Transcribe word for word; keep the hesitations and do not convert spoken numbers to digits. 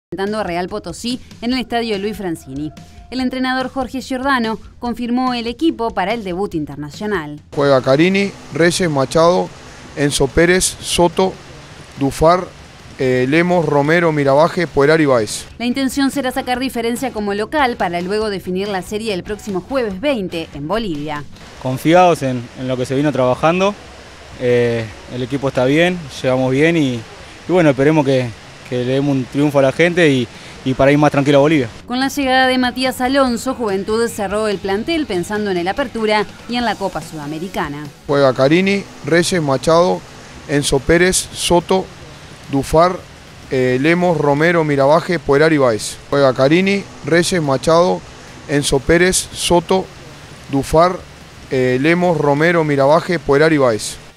Enfrentando a Real Potosí en el estadio Luis Francini. El entrenador Jorge Giordano confirmó el equipo para el debut internacional. Juega Carini, Reyes, Machado, Enzo Pérez, Soto, Dufar, eh, Lemos, Romero, Miravaje, Puelar y Báez. La intención será sacar diferencia como local para luego definir la serie el próximo jueves veinte en Bolivia. Confiados en, en lo que se vino trabajando, eh, el equipo está bien, llevamos bien y, y bueno, esperemos que, que le demos un triunfo a la gente y, y para ir más tranquilo a Bolivia. Con la llegada de Matías Alonso, Juventud cerró el plantel pensando en el Apertura y en la Copa Sudamericana. Juega Carini, Reyes, Machado, Enzo Pérez, Soto, Dufar, eh, Lemos, Romero, Miravaje, Puelar y Báez. Juega Carini, Reyes, Machado, Enzo Pérez, Soto, Dufar, eh, Lemos, Romero, Miravaje, Puelar y Báez.